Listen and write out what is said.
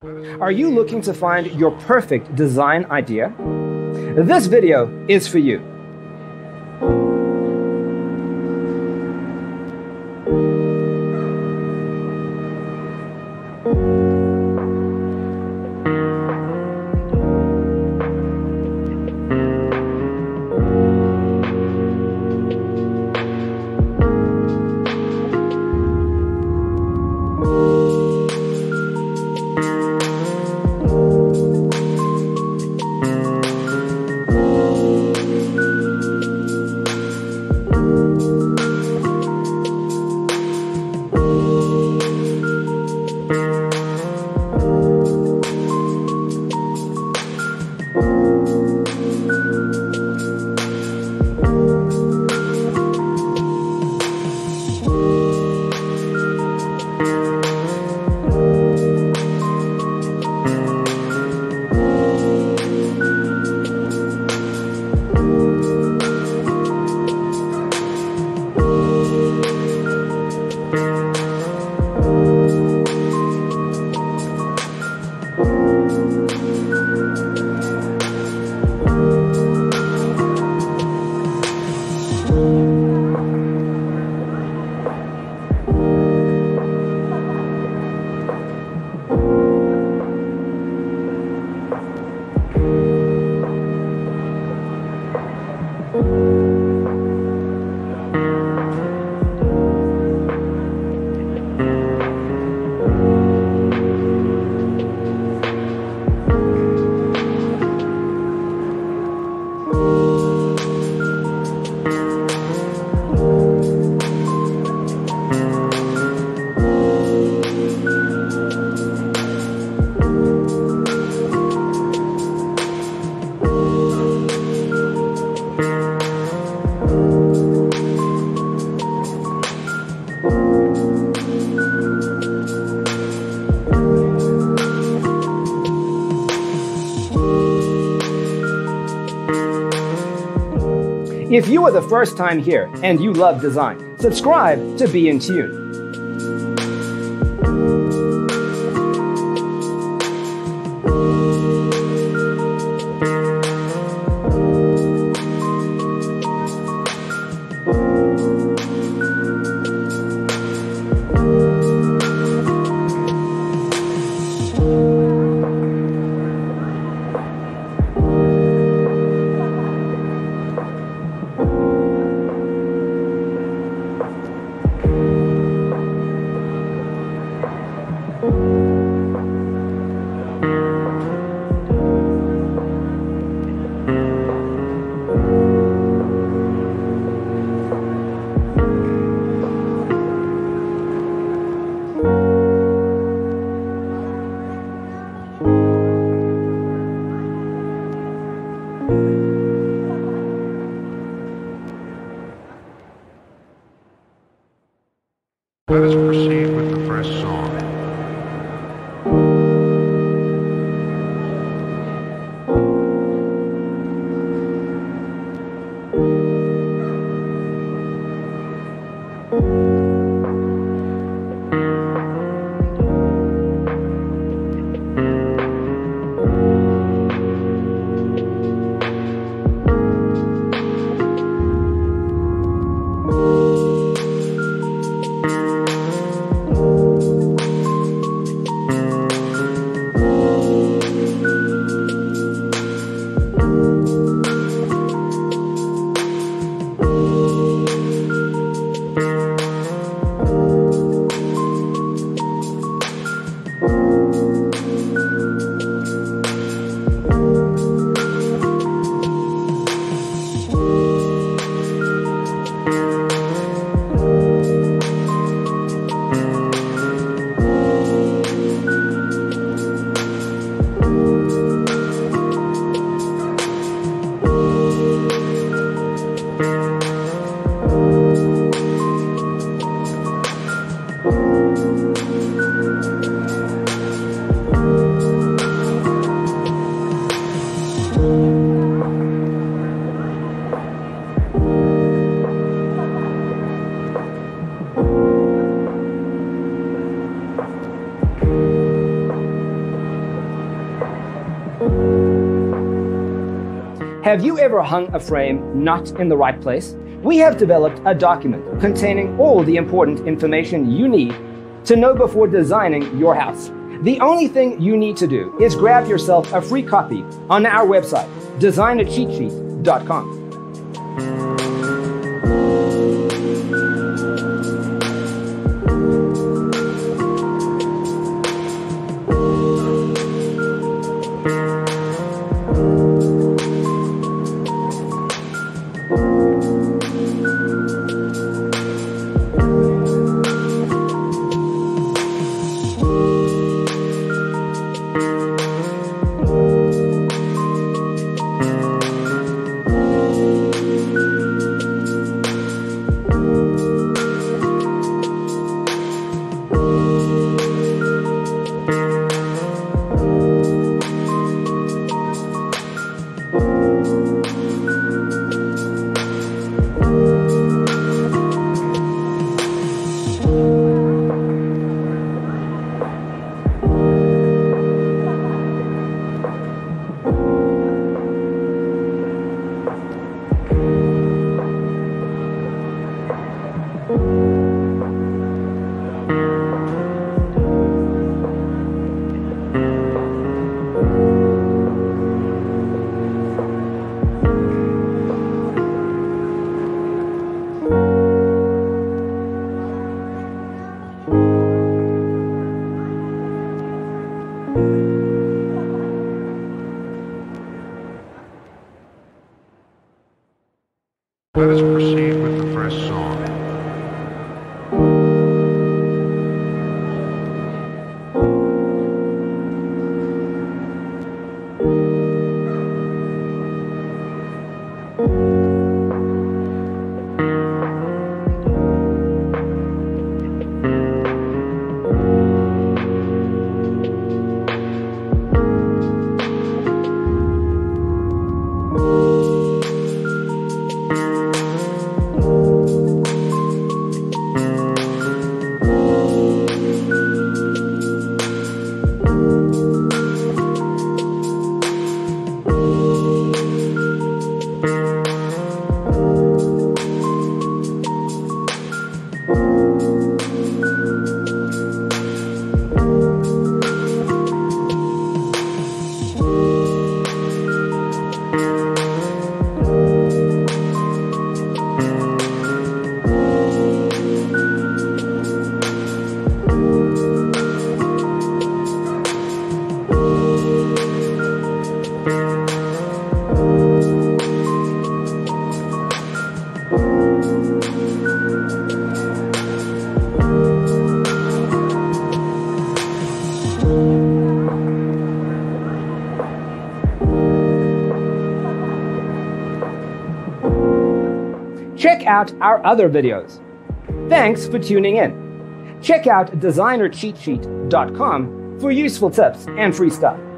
Are you looking to find your perfect design idea? This video is for you. If you are the first time here and you love design, subscribe to be in tune. Let us proceed with the first song. Have you ever hung a frame not in the right place? We have developed a document containing all the important information you need to know before designing your house. The only thing you need to do is grab yourself a free copy on our website, designercheatsheet.com. Let us proceed with the first song. Check out our other videos. Thanks for tuning in. Check out designercheatsheet.com for useful tips and free stuff.